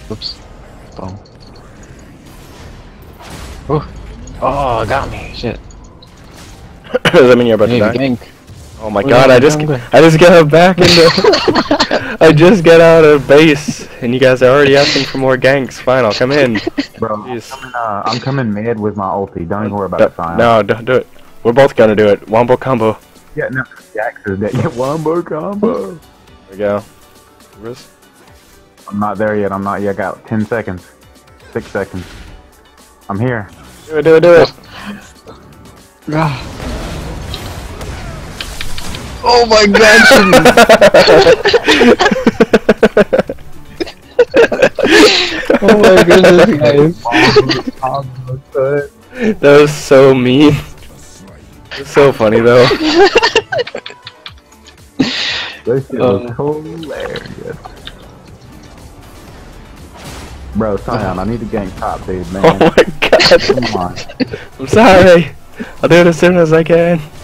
Oops. Boom. Oh, oh, got me. Shit. Does that mean you're about to die? Gank. Oh my god, I just got back into I just got out of base and you guys are already asking for more ganks. Fine, I'll come in. Bro, I'm coming mid with my ulti. Don't even worry about it, Sion. No, don't do it. We're both gonna do it. Wombo combo. Yeah, no, Jax is dead. Yeah, wombo combo. There we go. Risk. I'm not there yet. I'm not yet. I got 10 seconds. 6 seconds. I'm here. Do it, do it, do it. Oh my god! Oh my goodness, guys. That was so mean. It's so funny though. This shit was hilarious. Bro, Sion, I need to gank top, dude, man. Oh my god. Come on. I'm sorry. I'll do it as soon as I can.